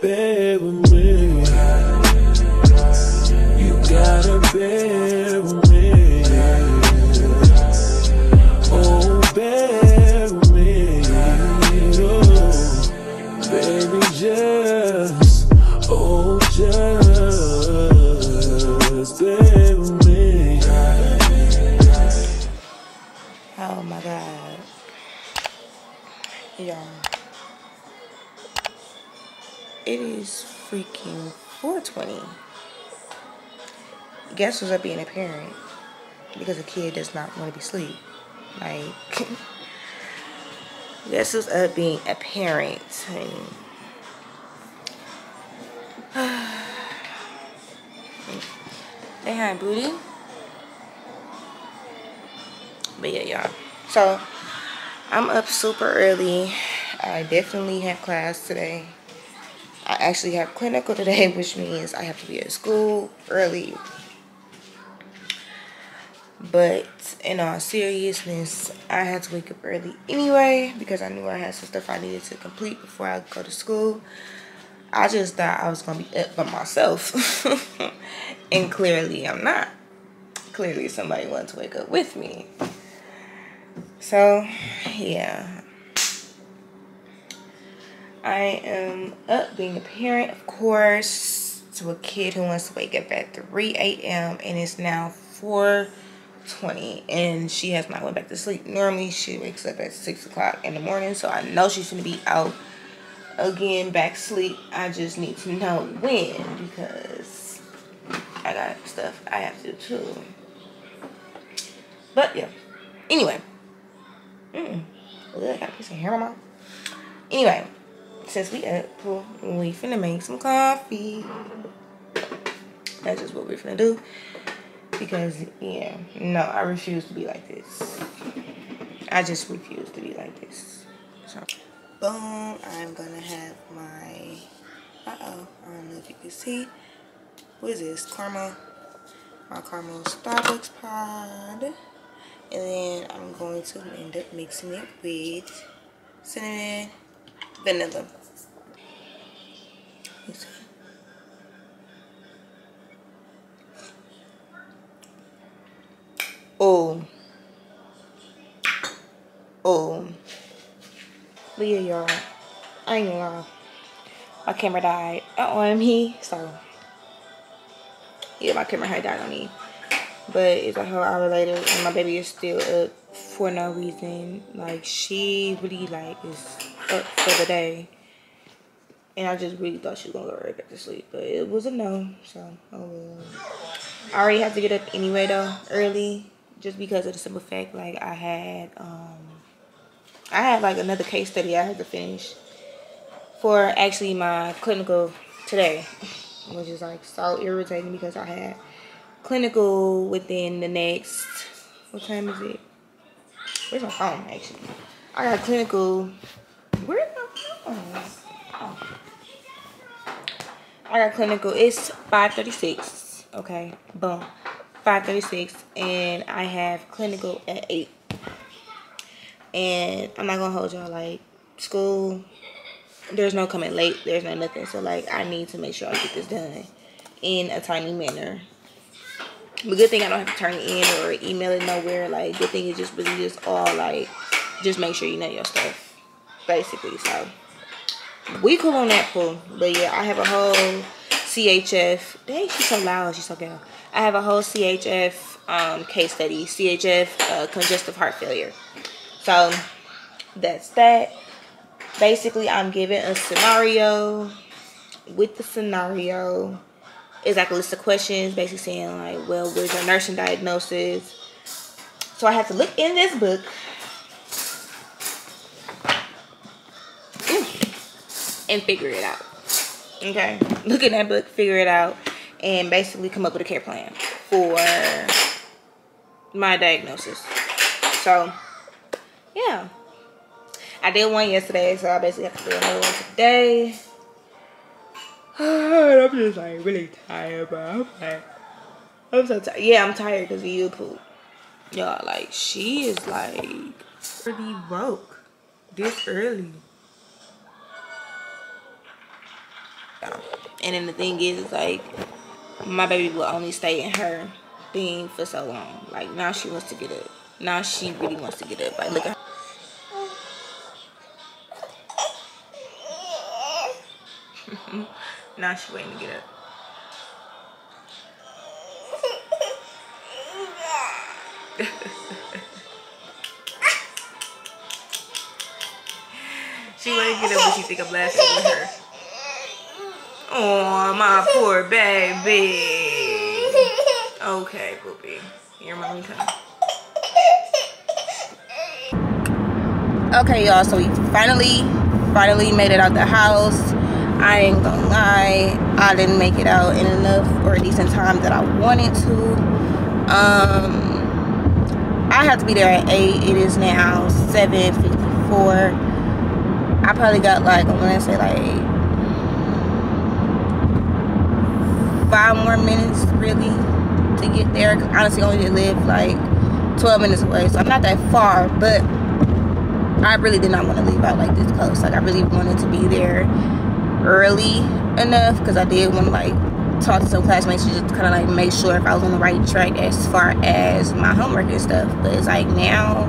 bear with me. You gotta bear with me. Oh, bear with me. Oh, baby, just, oh, just bear with me. Oh my God. Y'all. It is freaking 4:20. Guess what's up being a parent? Because a kid does not want to be asleep. Like, guess what's up being a parent? They had booty. But yeah, y'all. So, I'm up super early. I definitely have class today. I actually have clinical today, which means I have to be at school early. But in all seriousness, I had to wake up early anyway because I knew I had some stuff I needed to complete before I go to school. I just thought I was going to be up by myself. And clearly I'm not. Clearly somebody wanted to wake up with me. So, yeah. I am up being a parent, of course, to a kid who wants to wake up at 3 a.m. and it's now 4:20 and she has not went back to sleep. Normally she wakes up at 6 o'clock in the morning, so I know she's gonna be out again, back sleep. I just need to know when because I got stuff I have to do too. But yeah, anyway, I got a piece of hair on my mouth. Anyway, since we up, we finna make some coffee. That's just what we're finna do. Because, yeah, no, I refuse to be like this. I just refuse to be like this. So, boom, I'm gonna have my, I don't know if you can see. What is this? Caramel. My caramel Starbucks pod. And then I'm going to end up mixing it with cinnamon, vanilla. Oh. But yeah, y'all. I ain't gonna lie. My camera died on me. So, yeah, my camera had died on me. But it's a whole hour later and my baby is still up for no reason. Like, she really, like, is up for the day. And I just really thought she was gonna go right back to sleep. But it was a no. So, oh well. I already have to get up anyway, though, early. Just because of the simple fact, like, I had like another case study I had to finish for actually my clinical today, which is like so irritating because I had clinical within the next, what time is it? Where's my phone actually? I got clinical, where's my phone? Oh. I got clinical, it's 5:36, okay, boom, 5:36, and I have clinical at 8. And I'm not gonna hold y'all, like, school, there's no coming late, there's no nothing. So, like, I need to make sure I get this done in a timely manner. But good thing I don't have to turn it in or email it nowhere. Like, good thing is just really just all, like, just make sure you know your stuff, basically. So, we cool on that pool. But, yeah, I have a whole CHF. Dang, she's so loud. She's so ghetto. I have a whole CHF case study. CHF, congestive heart failure. So, that's that. Basically, I'm given a scenario. With the scenario, it's like a list of questions, basically saying, like, well, where's your nursing diagnosis? So, I have to look in this book. And figure it out. Okay? Look in that book, figure it out, and basically come up with a care plan for my diagnosis. So, yeah, I did one yesterday, so I basically have to do another one today. I'm just like really tired, bro. I'm so tired. Yeah, I'm tired because of you, Pooh. Y'all, like, she is like pretty broke this early. And then the thing is, like, my baby will only stay in her thing for so long. Like, now she wants to get up. Now she really wants to get up. Like, look at her. Now she waiting to get up. She waiting to get up, but she think I'm laughing with her. Oh, my poor baby. Okay, poopy. Your mommy coming. Okay, y'all, so we finally made it out the house. I ain't gonna lie, I didn't make it out in enough or a decent time that I wanted to. I have to be there at 8. It is now 7:54. I probably got like, I want to say like 5 more minutes really to get there. Cause honestly, I only live like 12 minutes away, so I'm not that far. But I really did not want to leave out like this close. Like, I really wanted to be there early enough because I did want to like talk to some classmates to just kind of like make sure if I was on the right track as far as my homework and stuff. But it's like now,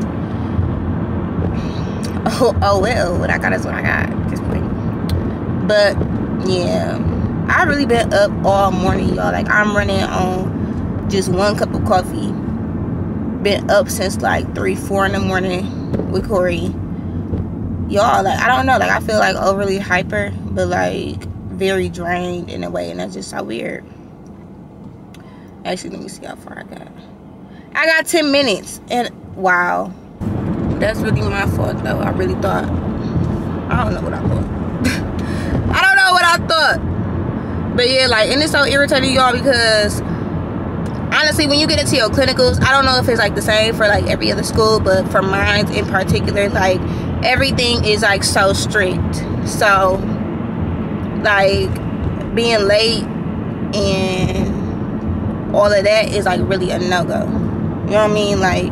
oh well, what I got is what I got. But yeah, I really been up all morning, y'all. Like, I'm running on just 1 cup of coffee. Been up since like 3-4 in the morning with Corey. Y'all, like, I don't know, like, I feel like overly hyper, but like very drained in a way, and that's just so weird. Actually, let me see how far I got. I got 10 minutes, and wow, that's really my fault though. I really thought, I don't know what I thought. I don't know what I thought. But yeah, like, and it's so irritating, y'all, because honestly, when you get into your clinicals, I don't know if it's like the same for like every other school, but for mine in particular, like, everything is like so strict. So like, being late and all of that is like really a no-go. You know what I mean? Like,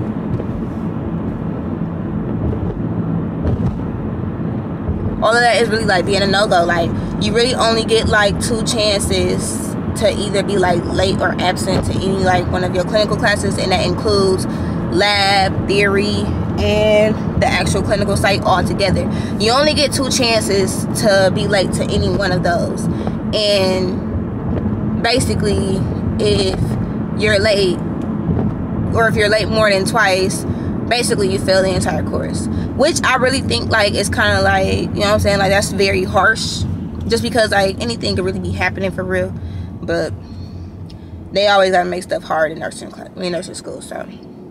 all of that is really like being a no-go. Like, you really only get like 2 chances to either be like late or absent to any like one of your clinical classes, and that includes lab, theory, and the actual clinical site all together. You only get 2 chances to be late to any one of those. And basically, if you're late, or if you're late more than twice, basically you fail the entire course. Which I really think like is kind of like, you know what I'm saying, like, that's very harsh, just because like anything could really be happening for real. But they always gotta make stuff hard in nursing school. So,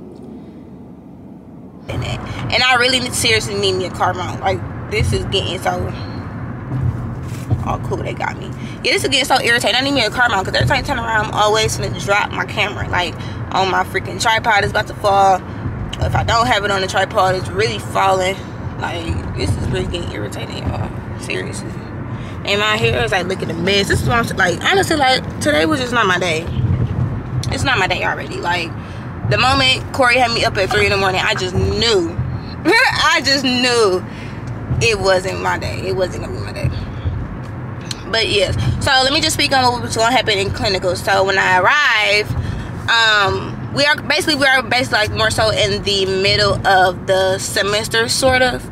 and I really seriously need me a car mount. Like, this is getting so, oh cool, they got me. Yeah, this is getting so irritating. I need me a car mount, because every time I turn around, I'm always gonna drop my camera, like, on my freaking tripod. It's about to fall. If I don't have it on the tripod, it's really falling. Like, this is really getting irritating, y'all. Seriously. And my hair is like looking a mess. This is what I'm like, honestly, like, today was just not my day. It's not my day already. Like, the moment Corey had me up at 3 in the morning, I just knew. I just knew it wasn't my day. It wasn't gonna be my day. But yes, so let me just speak on what was gonna happen in clinical. So when I arrived, we are basically like more so in the middle of the semester, sort of.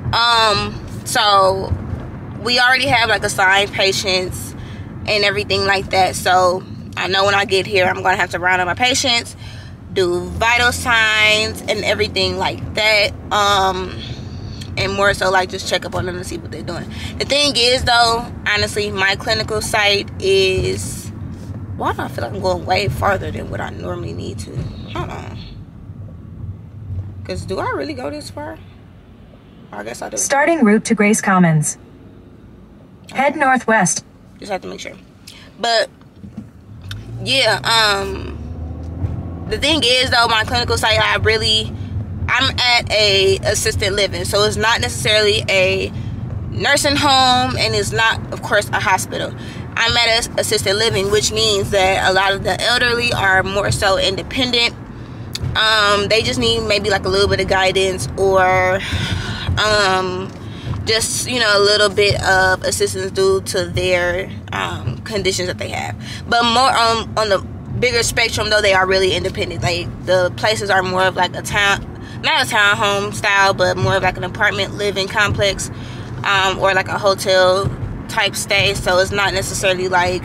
So we already have like assigned patients and everything like that. So I know when I get here, I'm gonna have to round up my patients, do vital signs and everything like that. And more so like just check up on them to see what they're doing. The thing is though, honestly, my clinical site is, why do I feel like I'm going way farther than what I normally need to? Hold on. Because do I really go this far? I guess I do. Starting route to Grace Commons. Head northwest. Just have to make sure. But yeah, the thing is though, my clinical site, I'm at a assisted living, so it's not necessarily a nursing home, and it's not, of course, a hospital. I'm at a assisted living, which means that a lot of the elderly are more so independent. They just need maybe like a little bit of guidance, or just, you know, a little bit of assistance due to their conditions that they have. But more on the bigger spectrum, though, they are really independent. Like, the places are more of like a town, not a townhome style, but more of like an apartment living complex, or like a hotel type stay. So it's not necessarily like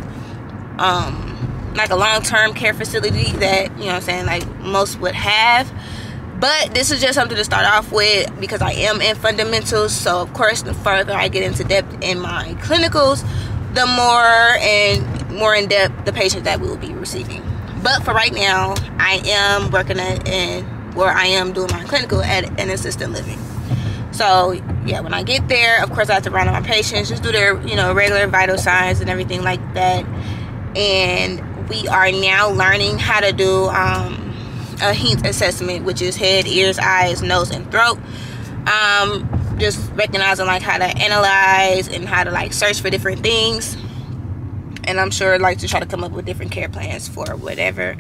a long-term care facility that, you know what I'm saying, like most would have. But this is just something to start off with because I am in fundamentals. So of course, the further I get into depth in my clinicals, the more in depth the patients that we will be receiving. But for right now, I am working I am doing my clinical at an assisted living. So yeah, when I get there, of course I have to run on my patients, just do their, you know, regular vital signs and everything like that. And we are now learning how to do a HEAT assessment, which is head, ears, eyes, nose, and throat. Just recognizing like how to analyze and how to like search for different things. And I'm sure like to try to come up with different care plans for whatever.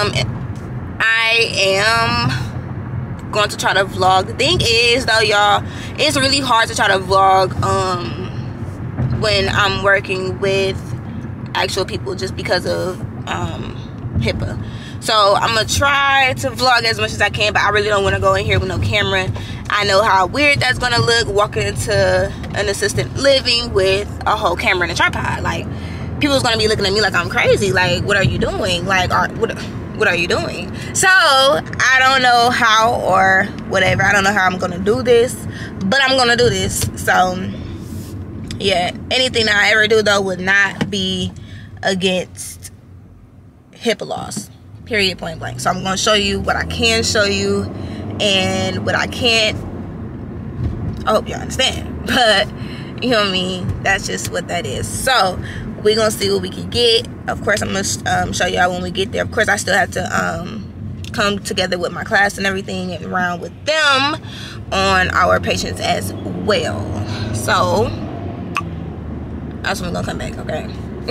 I am going to try to vlog. The thing is though, y'all, it's really hard to try to vlog when I'm working with actual people just because of HIPAA. So I'm gonna try to vlog as much as I can, but I really don't want to go in here with no camera. I know how weird that's gonna look, walking into an assisted living with a whole camera and a tripod. Like, people's gonna be looking at me like I'm crazy. Like, what are you doing? Like, what are you doing? So I don't know how or whatever. I don't know how I'm gonna do this, but I'm gonna do this. So yeah, anything that I ever do though would not be against HIPAA laws, period, point blank. So I'm going to show you what I can show you and what I can't. I hope you understand, but you know what I mean, that's just what that is. So we're going to see what we can get. Of course, I'm going to show y'all when we get there. Of course, I still have to come together with my class and everything and round with them on our patients as well. So that's when we're going to come back, okay?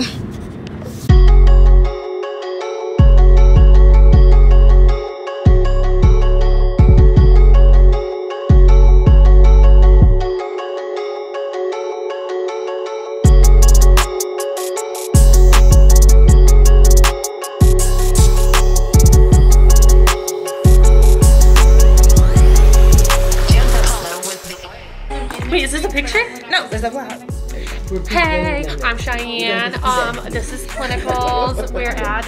Wait, is this a picture? No, there's a vlog. Hey, I'm Cheyenne. This is clinicals. We're at.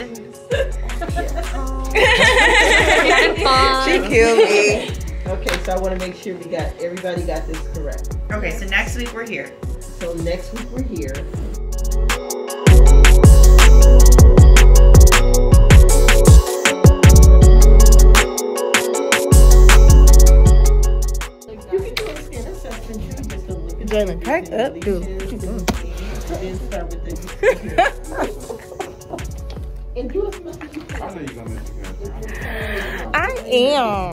She killed me. Okay, so I want to make sure everybody got this correct. Okay, so next week we're here. So next week we're here. You can do a skin assessment too, just to look at Jalen, crack up, dude. What you doing? Then start with this. And do as much as you can. I know you're gonna miss it. I am.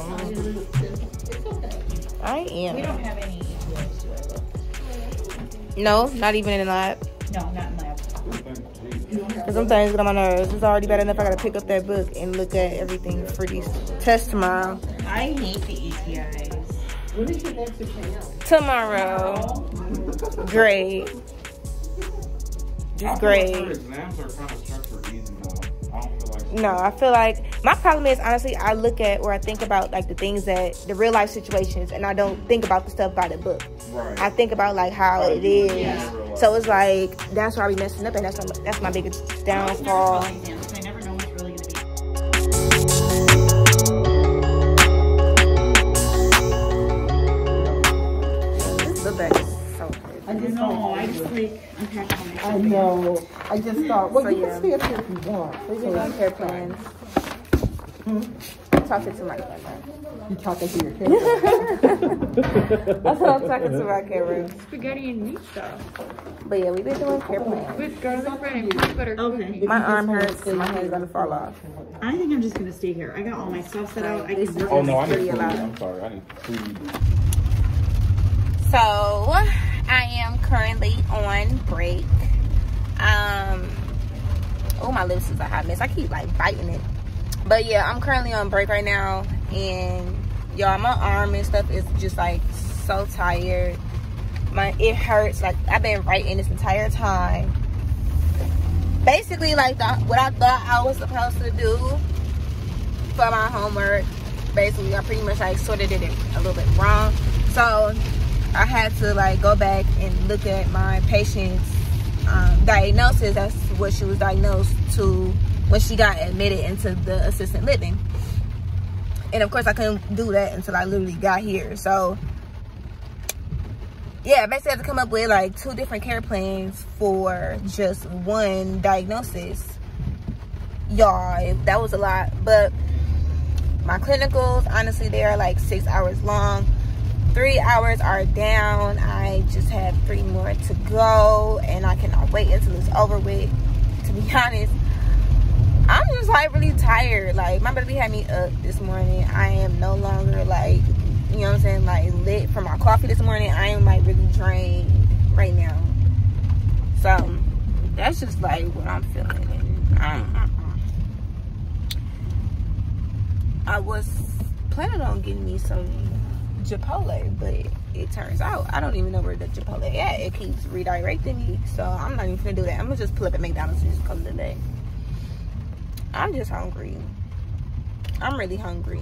I am. We don't have any. No, not even in the lab. No, not in lab. Because sometimes get on my nerves. It's already bad enough I gotta pick up that book and look at everything for these tests tomorrow. I hate the ETIs. When is your next exam? Tomorrow. Great. Just great. Exams are kind of structured easy though. I don't feel like. No, I feel like my problem is honestly I look at or I think about like the things that the real life situations and I don't think about the stuff by the book. Right. I think about like how it is. Yeah. So it's like that's why I be messing up and that's my biggest downfall. I never know what's really going to be. This book bag is so crazy. I just like unpacked all my stuff. I know. I just thought, well, So, you yeah. can stay up here if you want. We been on care plans. Talking to my camera. You talking to your camera. That's what I'm talking to my camera. Spaghetti and meat stuff But yeah, we've been doing care plans. with garlic bread and peanut butter. Okay. My arm hurts and my hand's gonna fall off. I think I'm just going to stay here. I got all my stuff set out. I This can is work. Oh no, I need pretty food. loud. I'm sorry, I need food. So I am currently on break. Oh, my lips is a hot mess. I keep like biting it. But yeah, I'm currently on break right now, and y'all, my arm and stuff is just like so tired. it hurts. Like, I've been writing this entire time. Basically, like, what I thought I was supposed to do for my homework, basically, I pretty much, like, sort of did it a little bit wrong. So, I had to, like, go back and look at my patient's diagnosis. That's what she was diagnosed to when she got admitted into the assisted living. And, of course, I couldn't do that until I literally got here. So, yeah, basically I had to come up with like 2 different care plans for just one diagnosis. Y'all, that was a lot. But my clinicals, honestly, they are like 6 hours long. 3 hours are down. I just have 3 more to go, and I cannot wait until it's over with. To be honest, I'm just like really tired. Like, my baby had me up this morning. I am no longer like, you know what I'm saying, like lit from my coffee this morning. I am like really drained right now. So that's just like what I'm feeling. And I was planning on getting me some Chipotle, but it turns out I don't even know where the Chipotle at. It keeps redirecting me, so I'm not even gonna do that. I'm gonna just pull up at McDonald's and just come today. I'm just hungry. I'm really hungry.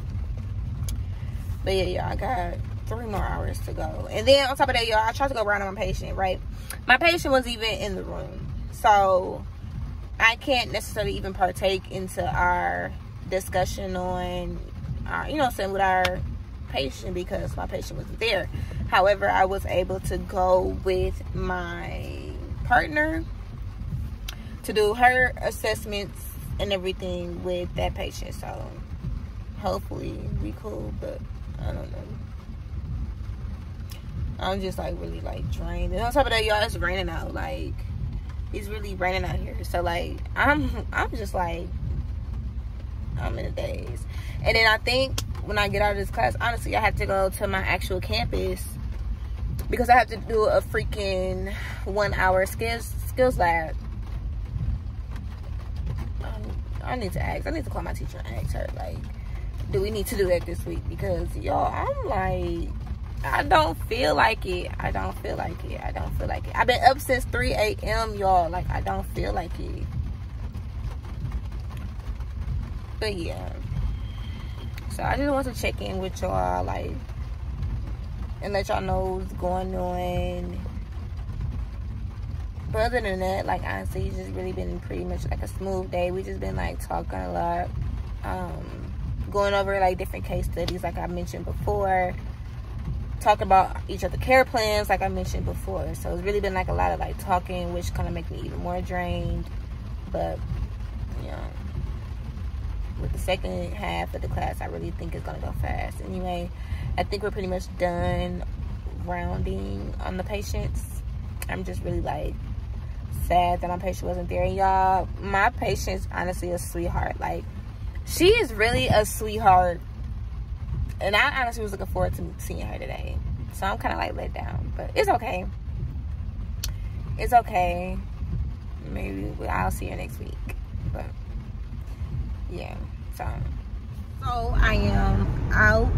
But yeah, y'all, I got 3 more hours to go. And then on top of that, y'all, I tried to go around on my patient, right? My patient was even in the room, so I can't necessarily even partake into our discussion on, you know what I'm saying, with our patient, because my patient wasn't there. However, I was able to go with my partner to do her assessments and everything with that patient. So hopefully we cool, but I don't know. I'm just like really like drained. And on top of that, y'all, it's raining out. Like, it's really raining out here. So like I'm just like, I'm in a daze. And then I think when I get out of this class, honestly, I have to go to my actual campus because I have to do a freaking 1-hour skills lab. I need to ask. I need to call my teacher and ask her, like, do we need to do that this week? Because, y'all, I'm like, I don't feel like it. I don't feel like it. I don't feel like it. I've been up since 3 a.m., y'all. Like, I don't feel like it. But, yeah. So, I just want to check in with y'all, like, and let y'all know what's going on. But other than that, like, honestly, it's just really been pretty much like a smooth day. We just been like talking a lot, going over like different case studies, like I mentioned before, talking about each of the care plans, like I mentioned before. So it's really been like a lot of like talking, which kind of make me even more drained. But you know, with the second half of the class, I really think it's gonna go fast. Anyway, I think we're pretty much done rounding on the patients. I'm just really like sad that my patient wasn't there. And y'all, my patient's honestly a sweetheart. Like, she is really a sweetheart, and I honestly was looking forward to seeing her today. So I'm kind of like let down, but it's okay. It's okay. Maybe I'll see her next week. But yeah, so I am out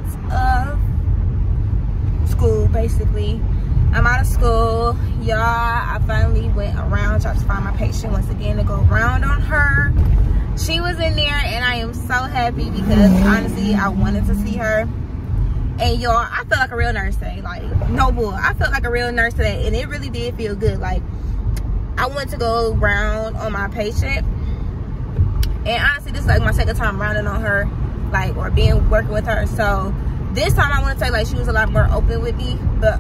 of school basically. I'm out of school, y'all. I finally went around, tried to find my patient once again to go around on her. She was in there, and I am so happy because honestly, I wanted to see her. And y'all, I felt like a real nurse today. Like, no bull, I felt like a real nurse today, and it really did feel good. Like, I went to go round on my patient, and honestly, this is like my second time rounding on her, like, or working with her. So this time, I want to say like she was a lot more open with me, but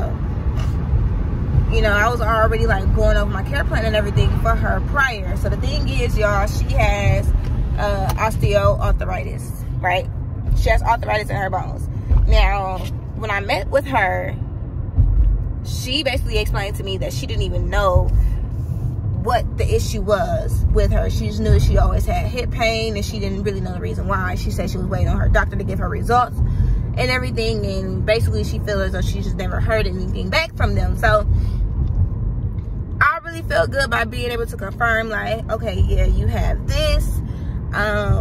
you know, I was already like going over my care plan and everything for her prior. So the thing is, y'all, she has osteoarthritis, right? She has arthritis in her bones. Now, when I met with her, she basically explained to me that she didn't even know what the issue was with her. She just knew she always had hip pain, and she didn't really know the reason why. She said she was waiting on her doctor to give her results and everything, and basically she feels as though she just never heard anything back from them. So I really felt good by being able to confirm, like, okay, yeah, you have this.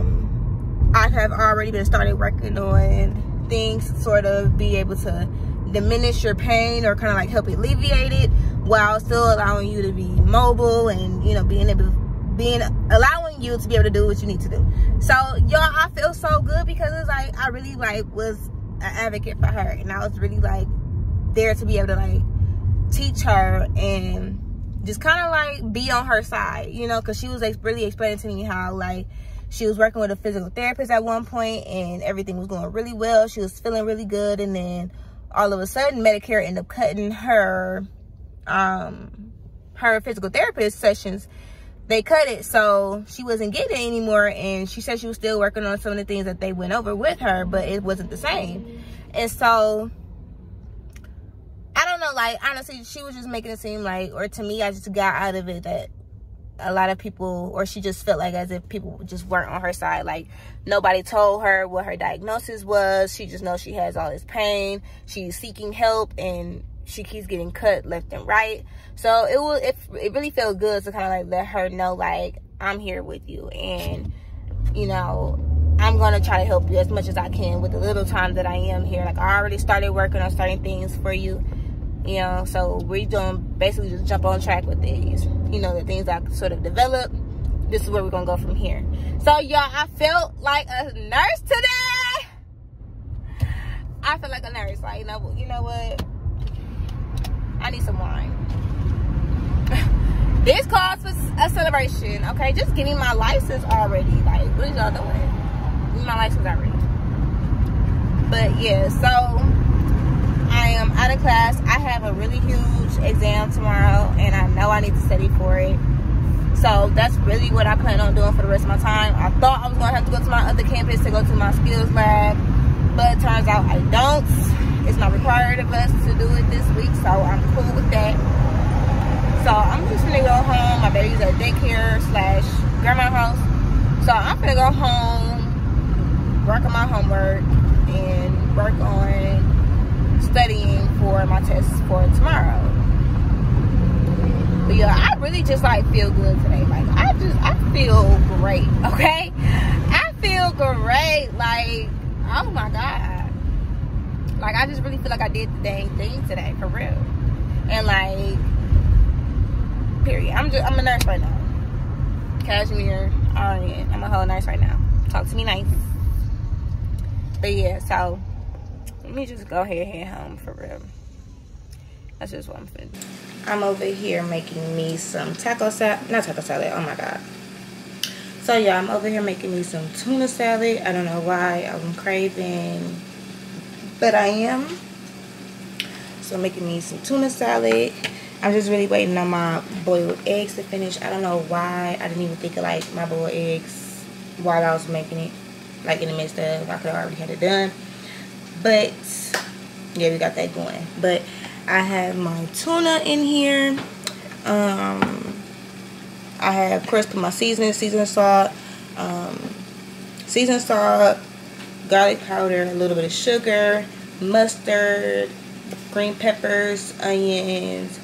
I have already been started working on things to sort of be able to diminish your pain or kind of like help alleviate it while still allowing you to be mobile and, you know, allowing you to be able to do what you need to do. So y'all, I feel so good because it's like I really like was an advocate for her, and I was really like there to be able to like teach her and just kind of like be on her side, you know, because she was like really explaining to me how like she was working with a physical therapist at one point and everything was going really well. She was feeling really good, and then all of a sudden Medicare ended up cutting her physical therapist sessions. They cut it, so she wasn't getting it anymore, and she said she was still working on some of the things that they went over with her, but it wasn't the same. And so I don't know, like honestly she was just making it seem like, or to me I just got out of it that a lot of people, or she just felt like as if people just weren't on her side. Like nobody told her what her diagnosis was. She just knows she has all this pain, she's seeking help, and she keeps getting cut left and right. So it really felt good to kind of like let her know like I'm here with you, and you know I'm gonna try to help you as much as I can with the little time that I am here. Like I already started working on certain things for you, you know, so we're doing basically just jump on track with these, you know, the things I sort of developed. This is where we're gonna go from here. So y'all, I felt like a nurse today. I feel like a nurse. Like you know what, I need some wine. This calls for a celebration, okay? Just give me my license already. Like, what is y'all doing? Give me my license already. But yeah, so I am out of class. I have a really huge exam tomorrow, and I know I need to study for it. So that's really what I plan on doing for the rest of my time. I thought I was gonna have to go to my other campus to go to my skills lab, but it turns out I don't. It's not required of us to do it this week, so I'm cool with that. So I'm just gonna go home. My baby's at daycare / grandma's house. So I'm gonna go home, work on my homework, and work on studying for my tests for tomorrow. But yeah, I really just like feel good today. Like I feel great, okay? I feel great. Like, oh my God. Like I just really feel like I did the dang thing today, for real. And like, period. I'm a nurse right now. Cachmere, RN. I'm a whole nurse right now. Talk to me nice. But yeah, so let me just go ahead and head home for real. That's just what I'm finna do. I'm over here making me some not taco salad, oh my God. So yeah, I'm over here making me some tuna salad. I don't know why I'm craving, but I am. So I'm making me some tuna salad. I'm just really waiting on my boiled eggs to finish. I don't know why I didn't even think of like my boiled eggs while I was making it, like in the midst of, I could have already had it done. But yeah, we got that going. But I have my tuna in here. I have, of course, put my seasoning salt, garlic powder, a little bit of sugar, mustard, green peppers, onions,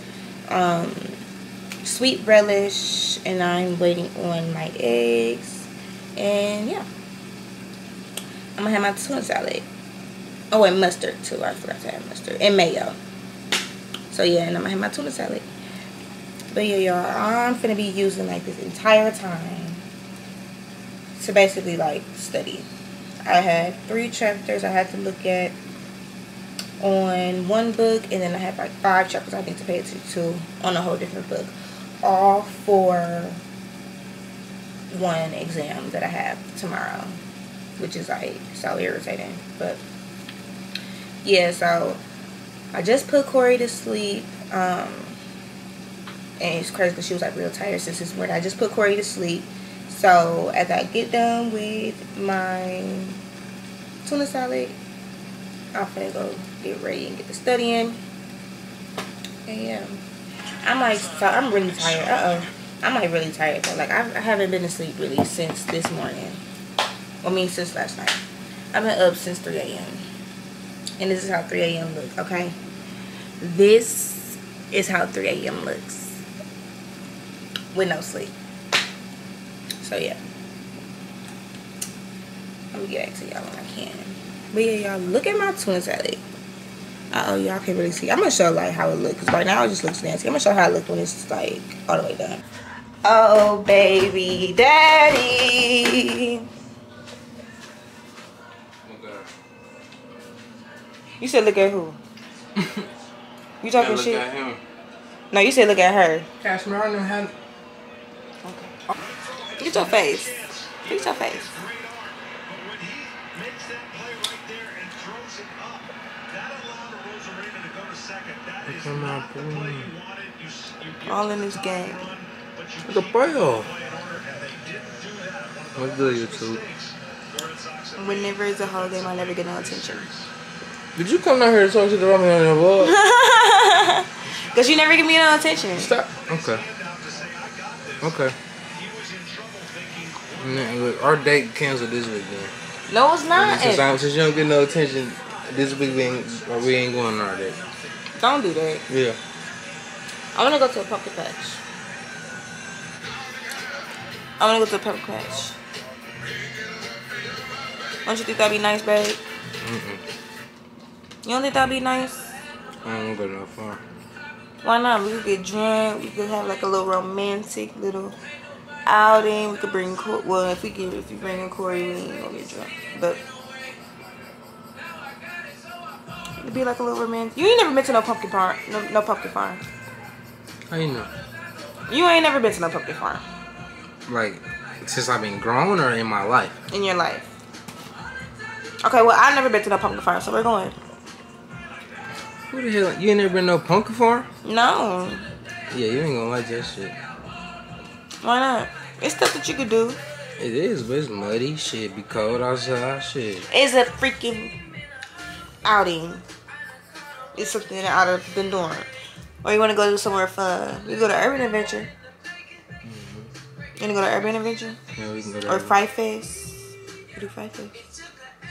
sweet relish, and I'm waiting on my eggs. And yeah, I'm gonna have my tuna salad. Oh, and mustard too. I forgot to have mustard and mayo. So yeah, and I'm gonna have my tuna salad. But yeah, y'all, I'm finna be using like this entire time to basically like study. I had 3 chapters I had to look at on one book, and then I have like 5 chapters I think to pay attention to on a whole different book, all for one exam that I have tomorrow, which is like so irritating. But yeah, so I just put Corey to sleep, and it's crazy because she was like real tired since this morning. I just put Corey to sleep. So as I get done with my tuna salad, I'm gonna go get ready and get to studying. And yeah, I'm really tired. I'm like really tired though. Like I haven't been to sleep really since this morning. I mean, since last night. I've been up since 3 a.m. And this is how 3 a.m. looks, okay? This is how 3 a.m. looks with no sleep. So yeah, I'm gonna get back to y'all when I can. But yeah, y'all, look at my tuna salad. Oh, y'all can't really see. I'm gonna show like how it looks, because right now it just looks nasty. I'm gonna show how it looks when it's like all the way done. Oh, baby daddy. You said look at who? You talking shit? Look at him. No, you said look at her. Cachmere, I never had. Okay. Get your face. Get your face. All in this game. The playoff. What's good, YouTube? Whenever it's a whole game, I never get no attention. Did you come down here to talk to the woman on your vlog? Because you never give me no attention. Stop. Okay. Okay. Look, our date canceled this week, then. No, it's not. Since you don't get no attention, this week we ain't going on our date. Don't do that. Yeah. I want to go to a pumpkin patch. I want to go to a pumpkin patch. Don't you think that'd be nice, babe? You don't think that'd be nice? I don't go that far. Why not? We could get drunk. We could have like a little romantic little outing. We could bring well, if you bring in Corey, we ain't gonna get drunk. But it'd be like a little romantic. You ain't never been to no pumpkin farm. No pumpkin farm. How you know? You ain't never been to no pumpkin farm. Like, since I've been grown or in my life? In your life. Okay, well, I've never been to no pumpkin farm, so we're going. Who the hell? You ain't never been to no pumpkin farm? No. Yeah, you ain't gonna like that shit. Why not? It's stuff that you could do. It is, but it's muddy. Shit, be cold outside. Shit. It's a freaking outing. It's something that I've been doing. Or you want to go do somewhere fun. We go to Urban Adventure. You want to go to Urban Adventure? Yeah, we can go to Or Urban. Fright Fest. We do Fright Fest.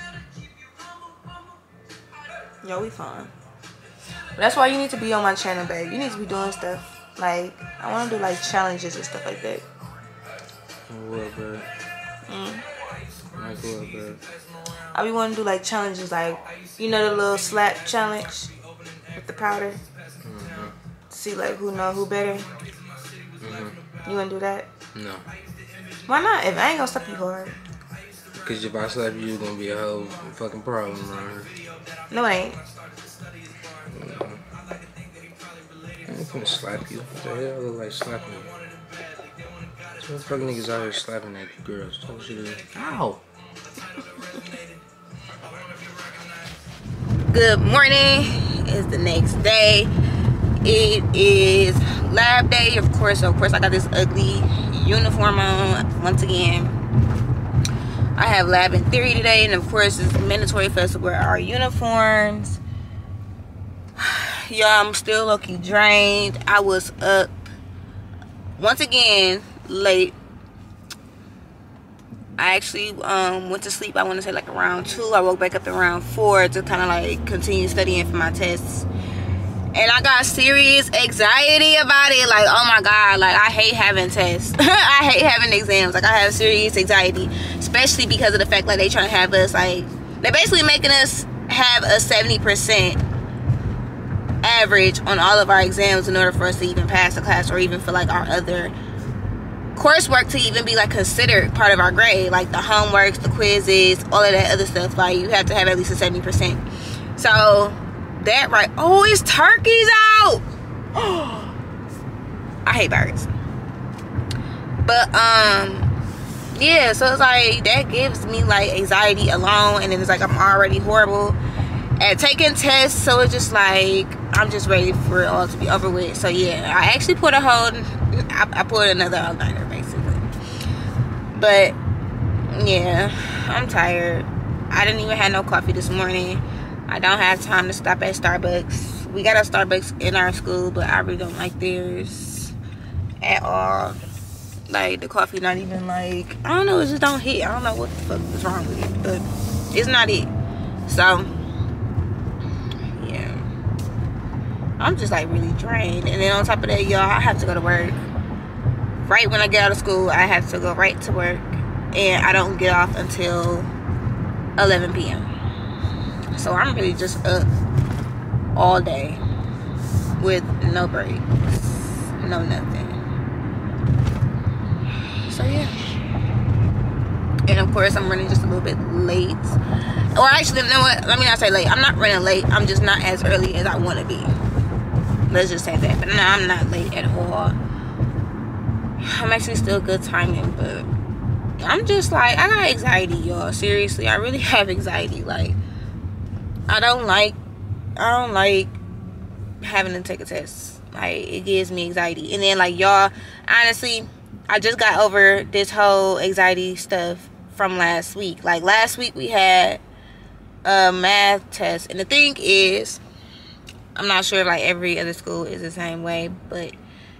Yo, we fun. That's why you need to be on my channel, babe. You need to be doing stuff. Like, I want to do like challenges and stuff like that. What, bro? Like what, bro? I be wanting to do like challenges, like, you know, the little slap challenge with the powder. See like who know who better. You wanna do that? No. Why not? If I ain't gonna slap you hard. Because if I slap you, it's gonna be a whole fucking problem around here. No, I ain't. I ain't gonna slap you. What the hell? I look like slapping you. So what fucking niggas out here slapping at girls? What you do? Ow! Good morning. It's the next day. It is lab day, of course. So of course I got this ugly uniform on once again. I have lab and theory today, and of course it's mandatory for us to wear our uniforms. Y'all, I'm still low-key drained. I was up once again late. I actually went to sleep, I want to say like around 2. I woke back up around 4 to kind of like continue studying for my tests. And I got serious anxiety about it. Like, oh my God, like I hate having tests. I hate having exams. Like I have serious anxiety, especially because of the fact like they trying to have us like, they're basically making us have a 70% average on all of our exams in order for us to even pass the class, or even for like our other coursework to even be like considered part of our grade, like the homeworks, the quizzes, all of that other stuff. Like you have to have at least a 70%. So that right, oh, it's turkeys out. I hate birds. But yeah, so it's like that gives me like anxiety alone, and then it's like I'm already horrible at taking tests, so it's just like I'm just ready for it all to be over with. So yeah, I actually put a hold, I put another all-nighter basically. But yeah, I'm tired. I didn't even have no coffee this morning. I don't have time to stop at Starbucks. We got a Starbucks in our school, but I really don't like theirs at all. Like the coffee not even like, I don't know, it just don't hit. I don't know what the fuck is wrong with it, but it's not it. So yeah, I'm just like really drained. And then on top of that, y'all, I have to go to work. Right when I get out of school, I have to go right to work, and I don't get off until 11 p.m. So I'm really just up all day with no breaks, no nothing. So yeah. And of course, I'm running just a little bit late. Or actually, you know what? Let me not say late. I'm not running late. I'm just not as early as I want to be. Let's just say that. But no, I'm not late at all. I'm actually still good timing, but I'm just like, I got anxiety, y'all. Seriously, I really have anxiety. Like, I don't like having to take a test. Like, it gives me anxiety. And then, like, y'all, honestly, I just got over this whole anxiety stuff from last week. Like, last week we had a math test. And the thing is, I'm not sure if, like, every other school is the same way, but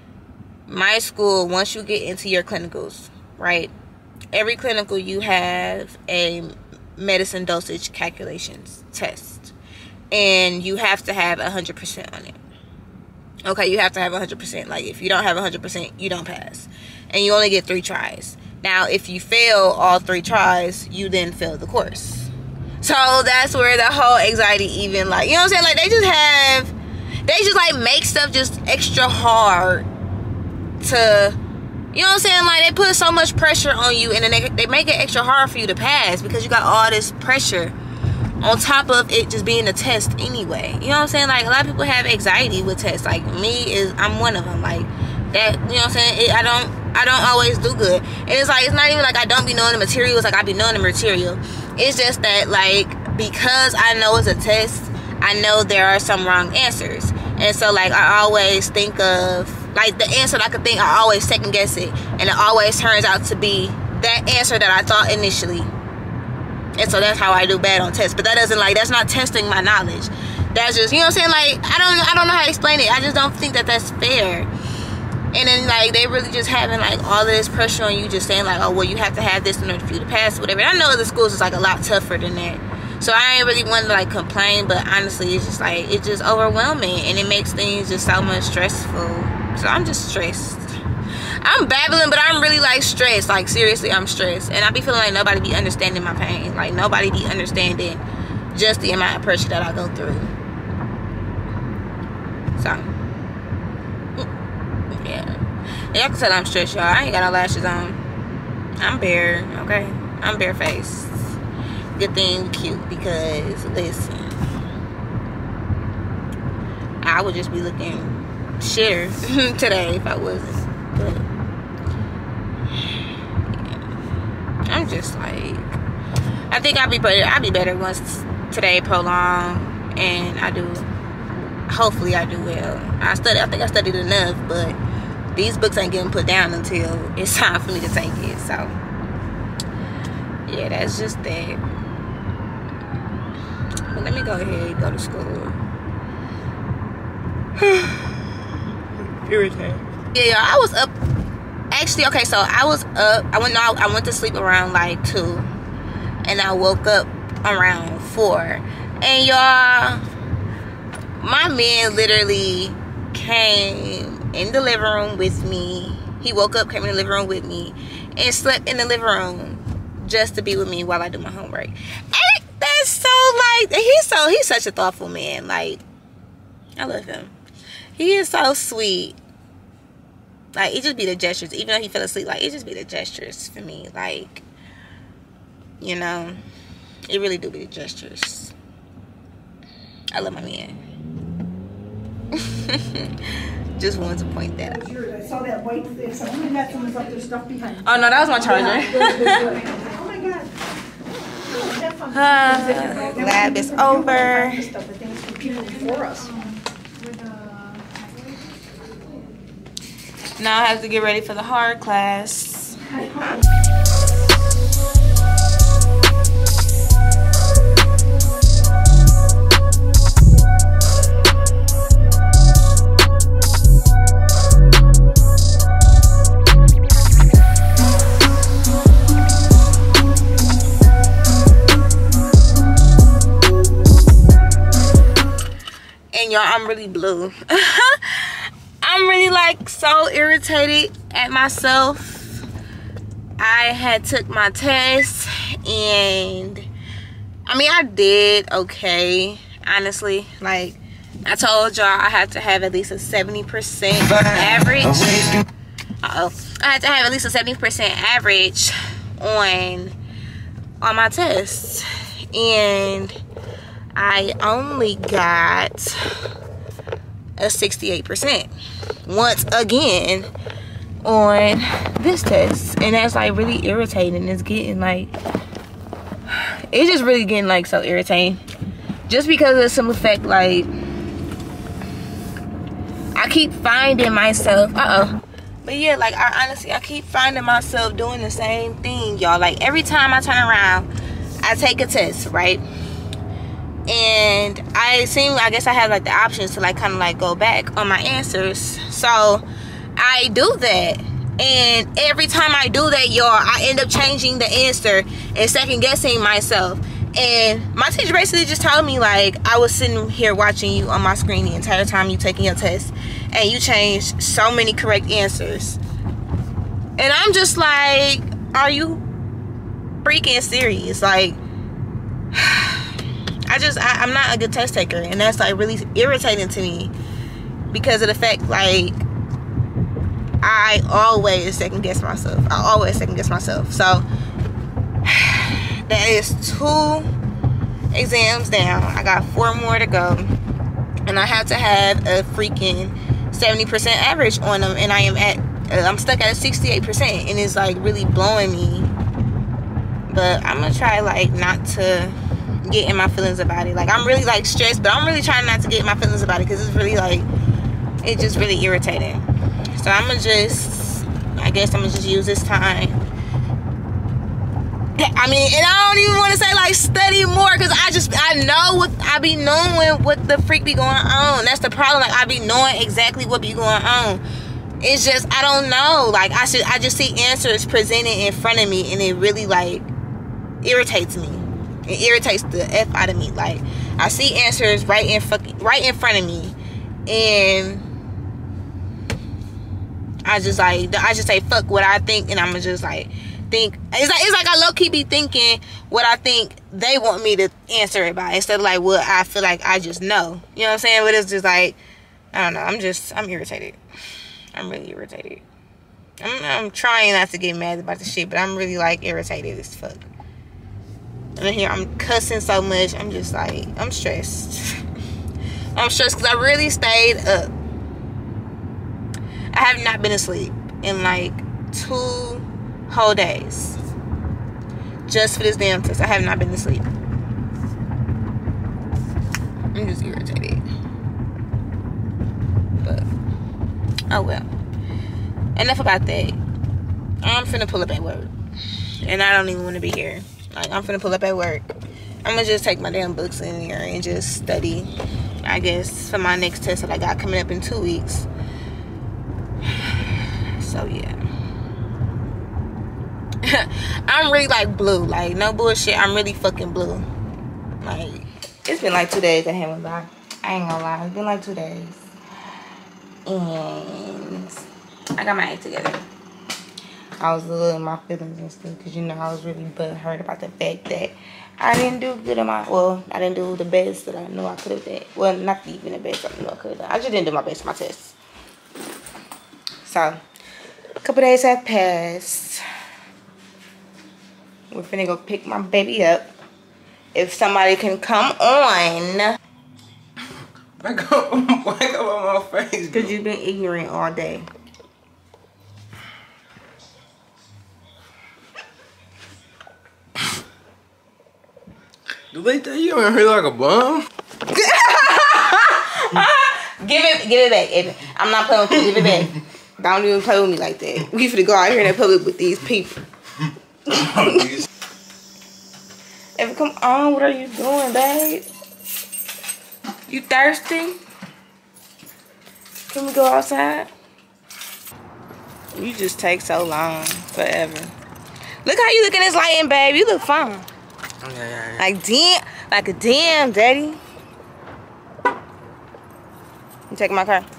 my school, once you get into your clinicals, right, every clinical you have a medicine dosage calculations test, and you have to have 100% on it. Okay, you have to have 100%. Like, if you don't have 100%, you don't pass, and you only get 3 tries. Now, if you fail all 3 tries, you then fail the course. So that's where the whole anxiety even, like, you know what I'm saying? Like, they just like make stuff just extra hard to, you know what I'm saying? Like, they put so much pressure on you, and then they make it extra hard for you to pass because you got all this pressure on top of it just being a test anyway. You know what I'm saying? Like, a lot of people have anxiety with tests. Like, I'm one of them. Like, that, you know what I'm saying? I don't always do good. And it's like, it's not even like I don't be knowing the material. It's like I be knowing the material. It's just that, like, because I know it's a test, I know there are some wrong answers. And so, like, I always think of, like, the answer that I could think, I always second guess it. And it always turns out to be that answer that I thought initially. And so that's how I do bad on tests. But that doesn't, like, that's not testing my knowledge. That's just, you know what I'm saying? Like, I don't know how to explain it. I just don't think that that's fair. And then, like, they really just having, like, all of this pressure on you, just saying, like, oh, well, you have to have this in order for you to pass or whatever. And I know the schools is, like, a lot tougher than that. So I ain't really wanting to, like, complain, but honestly, it's just, like, it's just overwhelming. And it makes things just so much stressful. So I'm just stressed. I'm babbling, but I'm really, like, stressed. Like, seriously, I'm stressed. And I be feeling like nobody be understanding my pain. Like, nobody be understanding just the amount of pressure that I go through. So, yeah. Y'all can tell I'm stressed, y'all. I ain't got no lashes on. I'm bare, okay? I'm barefaced. Good thing cute, because, listen, I would just be looking shitter today if I wasn't. But yeah. I'm just like, I think I'll be better once today prolong, and hopefully I do well. I think I studied enough, but these books ain't getting put down until it's time for me to take it. So yeah, that's just that. But let me go ahead and go to school. Irritating. Yeah, I was up. Actually, okay, so I was up. I went to sleep around like 2, and I woke up around 4. And y'all, my man literally came in the living room with me. He woke up, came in the living room with me, and slept in the living room just to be with me while I do my homework. And that's so, like, he's such a thoughtful man. Like, I love him. He is so sweet. Like, it just be the gestures. Even though he fell asleep, like, it just be the gestures for me. Like, you know, it really do be the gestures. I love my man. Just wanted to point that out. I saw that white thing. So, oh my God, someone's up their stuff behind me. Oh, no, that was my charger. Oh my God. Lab is over. For us. Now I have to get ready for the hard class. And y'all, I'm really blue. I'm really, like, so irritated at myself. I had took my test, and I mean, I did okay, honestly. Like, I told y'all I had to have at least a 70% average. I had to have at least a 70% average on my tests, and I only got a 68% once again on this test, and that's like really irritating. It's getting like, it's just really getting like so irritating, just because of some effect. Like, I keep finding myself but yeah, like I keep finding myself doing the same thing, y'all. Like every time I turn around, I take a test, right? And I guess I have like the options to like kind of like go back on my answers. So I do that, and every time I do that, y'all, I end up changing the answer and second guessing myself. And my teacher basically just told me, like, I was sitting here watching you on my screen the entire time you taking your test, and you changed so many correct answers. And I'm just like, are you freaking serious? Like, I'm not a good test taker, and that's like really irritating to me because of the fact, like, I always second guess myself. So that is 2 exams down. I got 4 more to go, and I have to have a freaking 70% average on them, and I'm stuck at a 68%, and it's like really blowing me. But I'm gonna try like not to get in my feelings about it. Like, I'm really like stressed, but I'm really trying not to get in my feelings about it, because it's really like, it's just really irritating. So I guess I'm gonna just use this time. I mean, and I don't even want to say like study more, because I know what I be knowing, what the freak be going on. That's the problem. Like, I be knowing exactly what be going on. It's just, I don't know. Like, I just see answers presented in front of me, and it really like irritates me. It irritates the F out of me. Like, I see answers right in front of me, and I just say fuck what I think, and I'm just like think it's like I low-key be thinking what I think they want me to answer it by, instead of like what I feel like I just know. You know what I'm saying? But it's just like, I don't know, I'm irritated. I'm really irritated. I'm trying not to get mad about the shit, but I'm really like irritated as fuck. And then here I'm cussing so much. I'm just like, I'm stressed. I'm stressed because I really stayed up. I have not been asleep in like 2 whole days just for this damn test. I have not been asleep. I'm just irritated, but oh well. Enough about that. I'm finna pull up at work, and I don't even want to be here. Like, I'm finna pull up at work. I'm gonna just take my damn books in here and just study, I guess, for my next test that I got coming up in 2 weeks. So yeah. I'm really like blue. Like, no bullshit, I'm really fucking blue. Like, it's been like 2 days I haven't by. I ain't gonna lie, it's been like 2 days. And I got my act together. I was a little in my feelings and stuff, because, you know, I was really butthurt about the fact that I didn't do good on I didn't do the best that I knew I could have done. Well, not even the best I knew I could have done. I just didn't do my best on my tests. So, a couple days have passed. We're finna go pick my baby up. If somebody can come on. Back up on my face. Because you've been ignorant all day. Do they think you in here like a bum? Give it back, Evan. I'm not playing with you. Give it back. Don't even play with me like that. We finna go out here in the public with these people. Evan, come on. What are you doing, babe? You thirsty? Can we go outside? You just take so long. Forever. Look how you look in this lighting, babe. You look fine. Yeah. Like a damn daddy. You taking my car?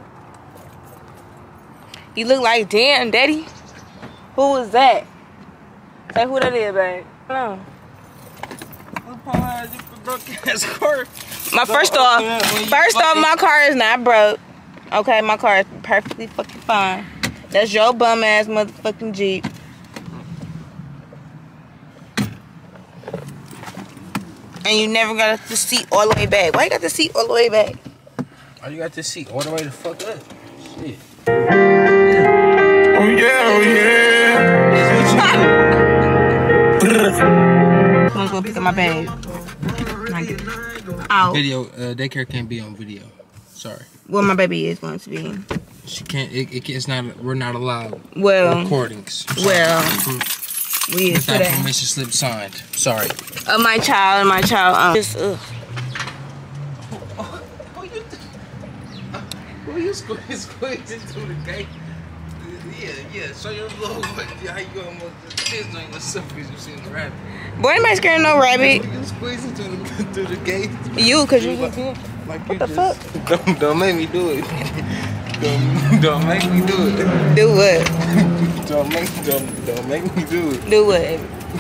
You look like damn daddy. Who was that? Say who that is, babe. No. Broke ass car. First off, my car is not broke. Okay, my car is perfectly fucking fine. That's your bum ass motherfucking Jeep. And you never got the seat all the way back. Why you got the seat all the way back? Oh, you got the seat all the way the fuck up. Shit. Oh yeah, oh yeah. I'm gonna pick up my bag. Out. Video, daycare can't be on video. Sorry. Well, my baby is going to be. She can't. It's not. We're not allowed. Well. Recordings. Well. We is without today. permission slip signed. Sorry. My child. Just Who you squeezing through the gate? Yeah. Show your little how you almost kids doing yourself because you seen the rabbit. Boy, anybody scared of no rabbit? Who you squeezing through the gate? You, cause you just like what the fuck? Don't make me do it. Don't make me do it. Do what? Don't make me do it. Do what?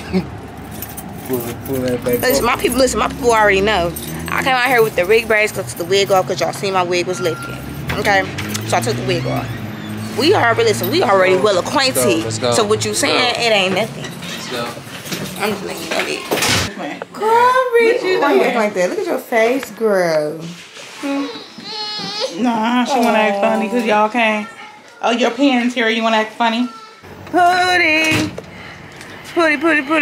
Pull that back. Listen, my people already know. I came out here with the wig braids, took the wig off because y'all seen my wig was lifting. Okay? So I took the wig off. We already well acquainted. Let's go. So what you saying, it ain't nothing. Let's go. I'm just letting you know that. Girl, what you doing like that? Look at your face, girl. Nah, she wanna act funny because y'all can't. Oh, your pen's here. You wanna act funny? Pooty. Pooty.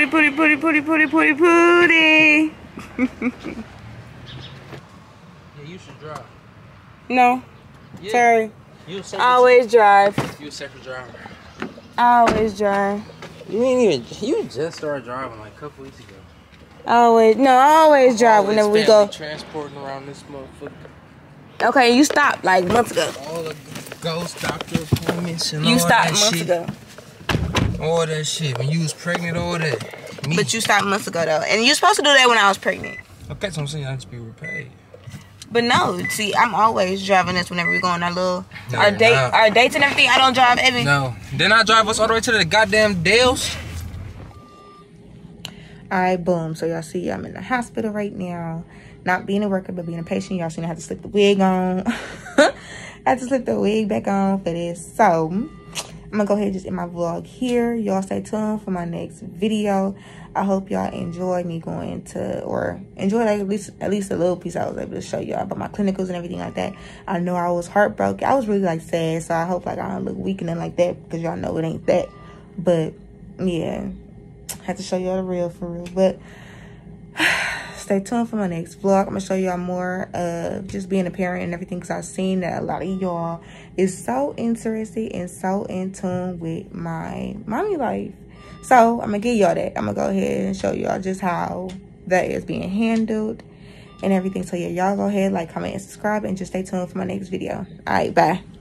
Yeah, you should drive. No. Yeah. Sorry. You a Always drive. You a second driver. Always drive. You just started driving like a couple weeks ago. I always drive whenever we go. Transporting around this motherfucker. Okay, you stopped like months ago. All the ghost doctor appointments and You all stopped that months shit. ago. All that shit. When you was pregnant, all that. Me. But you stopped months ago though. And you're supposed to do that when I was pregnant. Okay, so I'm saying I just be repaid. But no, see, I'm always driving this whenever we go on our little No, our you're not. our dates and everything. I don't drive every. No. Didn't I drive us all the way to the goddamn Dales? Alright, boom. So y'all see I'm in the hospital right now. Not being a worker, but being a patient. Y'all seen I had to slip the wig on. I had to slip the wig back on for this. So I'm gonna go ahead and just end my vlog here. Y'all stay tuned for my next video. I hope y'all enjoy me going to, or enjoy like at least a little piece I was able to show y'all about my clinicals and everything like that. I know I was heartbroken. I was really like sad, so I hope like I don't look weak and nothing like that because y'all know it ain't that. But yeah, I had to show y'all the real for real. But stay tuned for my next vlog. I'm gonna show y'all more of just being a parent and everything because I've seen that a lot of y'all is so interested and so in tune with my mommy life. So I'm gonna give y'all that. I'm gonna go ahead and show y'all just how that is being handled and everything. So yeah, y'all go ahead, like, comment, and subscribe, and just stay tuned for my next video. All right, bye.